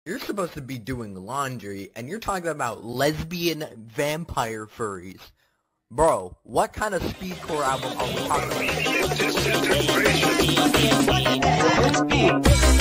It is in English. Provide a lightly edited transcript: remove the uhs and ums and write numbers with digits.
You're supposed to be doing laundry, and you're talking about lesbian vampire furries. Bro, what kind of speedcore album are we talking about?